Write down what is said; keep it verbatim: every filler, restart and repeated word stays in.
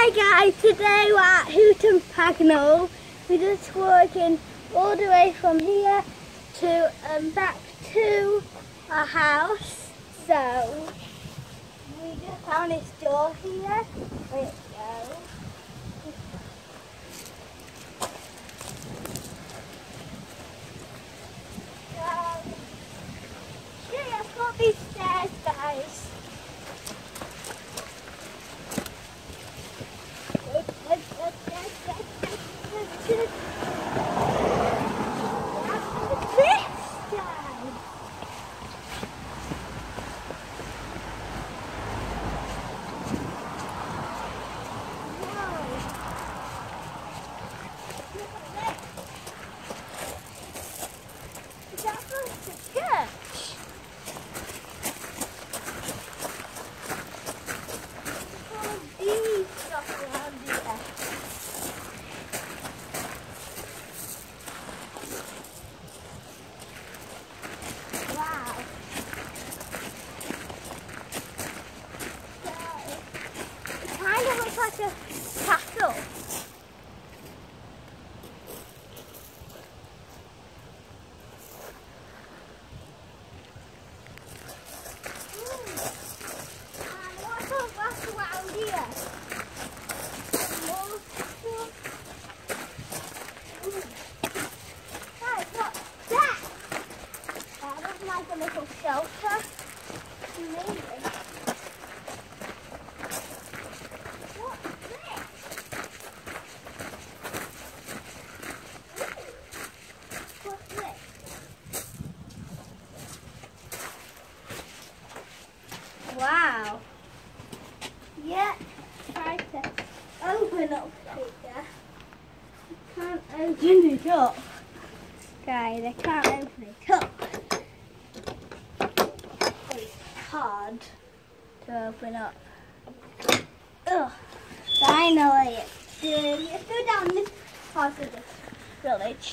Hi guys, today we're at Hooton Pagnell. We're just walking all the way from here to um, back to our house. So we just found this door here. There it goes. So, yeah, I've got these stairs, guys. Like a castle. Mm. And what's all that around here? More stuff. Mm. Guys, what's that? That looks like a little shelter. Amazing. Wow. Yeah, try to open up here. I can't open it up. Guys, I can't open it up. It's hard to open up. Ugh. Finally, it's good. Let's go down this part of the village.